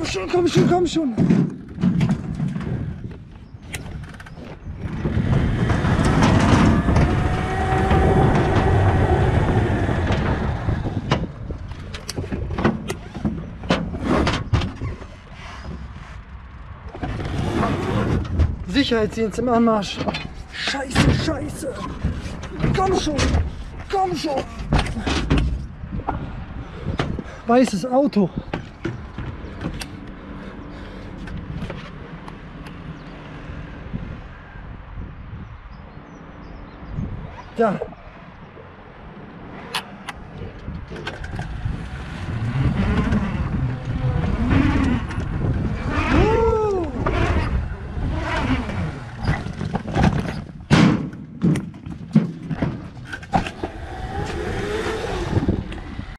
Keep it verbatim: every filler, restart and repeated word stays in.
schon, komm schon, komm schon. Sicherheitsdienst im Anmarsch. Scheiße, scheiße. Komm schon, komm schon. Weißes Auto. Ja.